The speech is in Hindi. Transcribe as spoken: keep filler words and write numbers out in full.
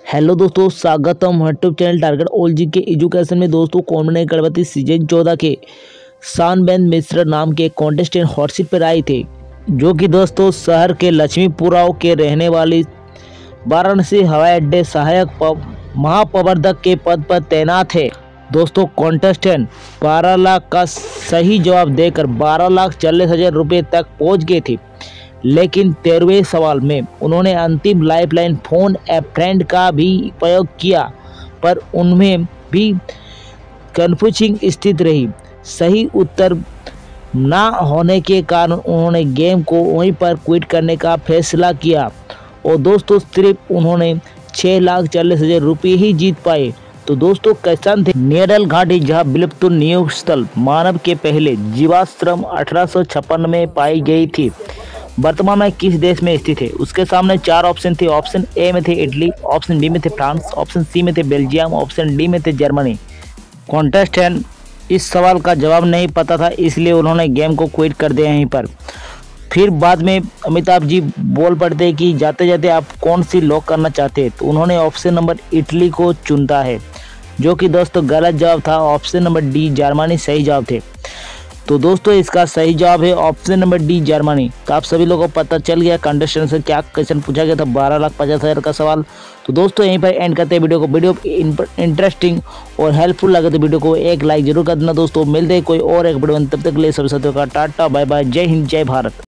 हेलो दोस्तों, स्वागतम YouTube channel Target All G K education में। दोस्तों कौन गणपति सीजन चौदह के शानबेन मिश्रा नाम के कॉन्टेस्टेंट हॉट सीट पर आए थे, जो कि दोस्तों शहर के लक्ष्मीपुराव के रहने वाली वाराणसी हवाई अड्डे सहायक महाप्रबंधक के पद पर तैनात है। दोस्तों कॉन्टेस्टेंट बारह लाख का सही जवाब देकर बारह लाख चालीस हजार रुपये तक पहुंच गए थे, लेकिन तेरहवें सवाल में उन्होंने अंतिम लाइफलाइन फोन ए फ्रेंड का भी प्रयोग किया, पर उनमें भी कन्फ्यूजिंग स्थिति रही। सही उत्तर ना होने के कारण उन्होंने गेम को वहीं पर क्विट करने का फैसला किया और दोस्तों सिर्फ उन्होंने छः लाख चालीस हजार रुपये ही जीत पाए। तो दोस्तों कैसन थे नेडल घाटी, जहाँ विलुप्त नियोग स्थल मानव के पहले जीवाश्रम अठारह सौ छप्पन में पाई गई थी, वर्तमान में किस देश में स्थित है? उसके सामने चार ऑप्शन थे। ऑप्शन ए में थे इटली, ऑप्शन बी में थे फ्रांस, ऑप्शन सी में थे बेल्जियम, ऑप्शन डी में थे जर्मनी। कॉन्टेस्टेंट इस सवाल का जवाब नहीं पता था, इसलिए उन्होंने गेम को क्विट कर दिया यहीं पर। फिर बाद में अमिताभ जी बोल पड़ते कि जाते जाते आप कौन सी लॉक करना चाहते हैं, तो उन्होंने ऑप्शन नंबर इटली को चुनता है, जो कि दोस्तों गलत जवाब था। ऑप्शन नंबर डी जर्मनी सही जवाब थे। तो दोस्तों इसका सही जवाब है ऑप्शन नंबर डी जर्मनी। तो आप सभी लोगों को पता चल गया कंटेस्टेंट से क्या क्वेश्चन पूछा गया था, बारह लाख पचास हज़ार का सवाल। तो दोस्तों यहीं पर एंड करते हैं वीडियो को। वीडियो इंटरेस्टिंग और हेल्पफुल लगे तो वीडियो को एक लाइक जरूर कर देना दोस्तों। मिलते हैं कोई और एक वीडियो में, तब तक के लिए सभी साथियों का टाटा बाय बाय, जय हिंद जय भारत।